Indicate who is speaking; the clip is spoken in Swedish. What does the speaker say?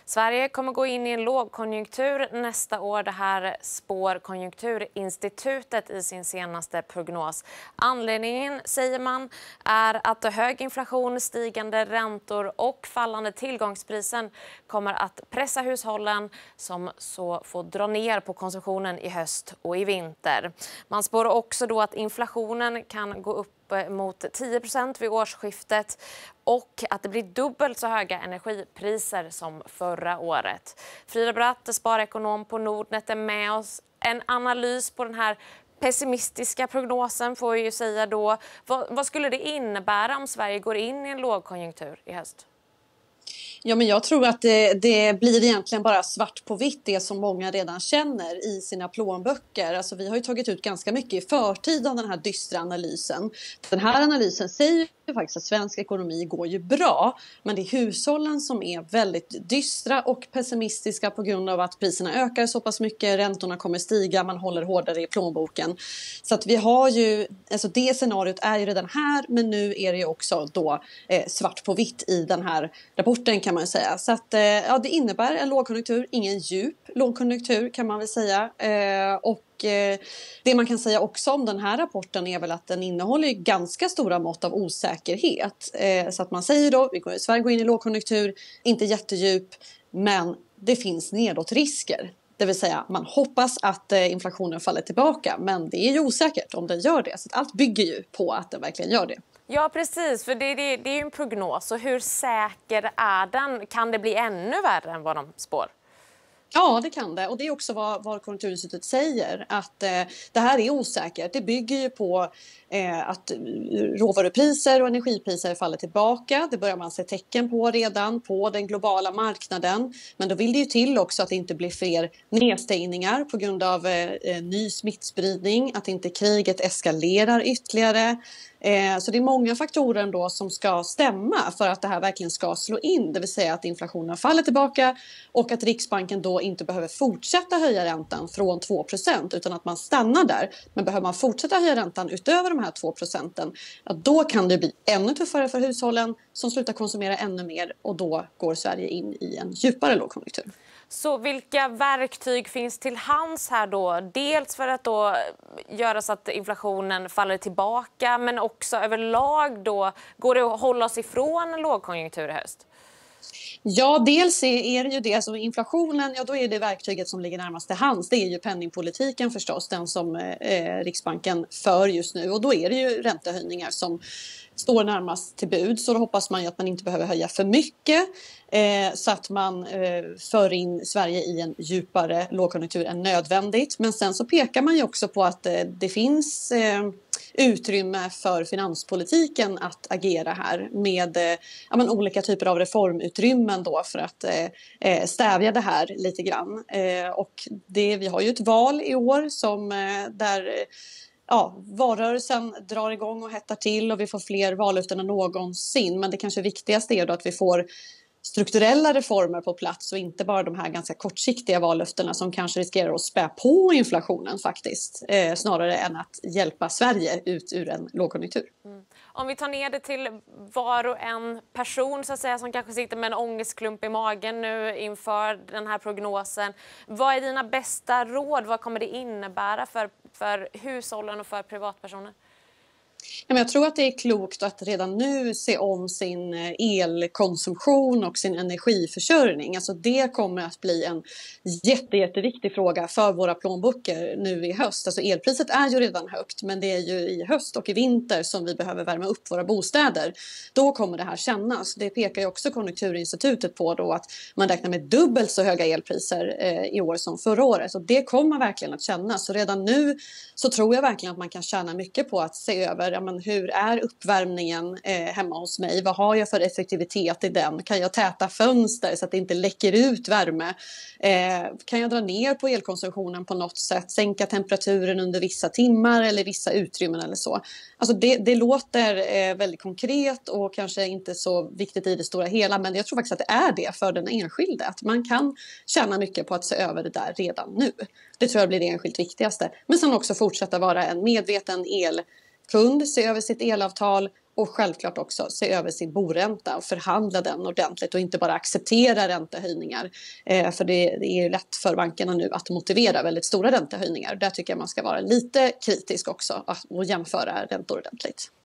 Speaker 1: Sverige kommer gå in i en lågkonjunktur nästa år. Det här spår Konjunkturinstitutet i sin senaste prognos. Anledningen, säger man, är att hög inflation, stigande räntor och fallande tillgångspriser kommer att pressa hushållen som så får dra ner på konsumtionen i höst och i vinter. Man spår också då att inflationen kan gå upp mot 10% vid årsskiftet och att det blir dubbelt så höga energipriser som förra året. Frida Bratt, sparekonom på Nordnet, är med oss. En analys på den här pessimistiska prognosen får vi ju säga då. Vad skulle det innebära om Sverige går in i en lågkonjunktur i höst?
Speaker 2: Ja, men jag tror att det blir egentligen bara svart på vitt, det som många redan känner i sina plånböcker. Alltså, vi har ju tagit ut ganska mycket i förtid av den här dystra analysen. Den här analysen säger ju faktiskt att svensk ekonomi går ju bra, men det är hushållen som är väldigt dystra och pessimistiska på grund av att priserna ökar så pass mycket, räntorna kommer stiga, man håller hårdare i plånboken. Så att vi har ju, alltså det scenariot är ju redan här, men nu är det ju också då svart på vitt i den här rapporten, kan man säga. Så att ja, det innebär en lågkonjunktur, ingen djup lågkonjunktur kan man väl säga. Och det man kan säga också om den här rapporten är väl att den innehåller ganska stora mått av osäkerhet. Så att man säger då, Sverige går in i lågkonjunktur, inte jättedjup, men det finns nedåtrisker. Det vill säga man hoppas att inflationen faller tillbaka, men det är ju osäkert om den gör det. Så att allt bygger ju på att den verkligen gör det.
Speaker 1: Ja, precis. För det är ju en prognos. Och hur säker är den? Kan det bli ännu värre än vad de spår?
Speaker 2: Ja, det kan det. Och det är också vad Konjunkturinstitutet säger. Att det här är osäkert. Det bygger ju på att råvarupriser och energipriser faller tillbaka. Det börjar man se tecken på redan på den globala marknaden. Men då vill det ju till också att det inte blir fler nedstängningar på grund av ny smittspridning. Att inte kriget eskalerar ytterligare. Så det är många faktorer ändå som ska stämma för att det här verkligen ska slå in. Det vill säga att inflationen faller tillbaka och att Riksbanken då inte behöver fortsätta höja räntan från 2% utan att man stannar där. Men behöver man fortsätta höja räntan utöver de här 2%, ja, då kan det bli ännu tuffare för hushållen som slutar konsumera ännu mer och då går Sverige in i en djupare lågkonjunktur.
Speaker 1: Så vilka verktyg finns till hands här då? Dels för att då göra så att inflationen faller tillbaka, men också överlag då går det att hålla oss ifrån en lågkonjunktur i höst?
Speaker 2: Ja, dels är det ju det. Alltså inflationen, ja då är det verktyget som ligger närmast till hands. Det är ju penningpolitiken förstås, den som Riksbanken för just nu. Och då är det ju räntehöjningar som står närmast till bud. Så då hoppas man ju att man inte behöver höja för mycket. Så att man för in Sverige i en djupare lågkonjunktur än nödvändigt. Men sen så pekar man ju också på att det finns utrymme för finanspolitiken att agera här med olika typer av reformutrymmen då för att stävja det här lite grann. Och vi har ju ett val i år som där valrörelsen drar igång och hettar till och vi får fler vallöften än någonsin. Men det kanske viktigaste är då att vi får strukturella reformer på plats och inte bara de här ganska kortsiktiga vallöftena som kanske riskerar att spä på inflationen faktiskt. Snarare än att hjälpa Sverige ut ur en lågkonjunktur.
Speaker 1: Mm. Om vi tar ner det till var och en person så att säga, som kanske sitter med en ångestklump i magen nu inför den här prognosen. Vad är dina bästa råd? Vad kommer det innebära för hushållen och för privatpersoner?
Speaker 2: Ja, men jag tror att det är klokt att redan nu se om sin elkonsumtion och sin energiförsörjning. Alltså det kommer att bli en jätteviktig fråga för våra plånböcker nu i höst. Alltså elpriset är ju redan högt, men det är ju i höst och i vinter som vi behöver värma upp våra bostäder. Då kommer det här kännas. Det pekar ju också Konjunkturinstitutet på då att man räknar med dubbelt så höga elpriser i år som förra året. Och det kommer verkligen att kännas. Så redan nu så tror jag verkligen att man kan tjäna mycket på att se över hur är uppvärmningen hemma hos mig? Vad har jag för effektivitet i den? Kan jag täta fönster så att det inte läcker ut värme? Kan jag dra ner på elkonsumtionen på något sätt? Sänka temperaturen under vissa timmar eller vissa utrymmen eller så? Alltså det låter väldigt konkret och kanske inte så viktigt i det stora hela, men jag tror faktiskt att det är det för den enskilde. Att man kan tjäna mycket på att se över det där redan nu. Det tror jag blir det enskilt viktigaste. Men sen också fortsätta vara en medveten kund, se över sitt elavtal Och självklart också se över sin boränta och förhandla den ordentligt och inte bara acceptera räntehöjningar. För det är ju lätt för bankerna nu att motivera väldigt stora räntehöjningar. Där tycker jag man ska vara lite kritisk också och jämföra räntor ordentligt.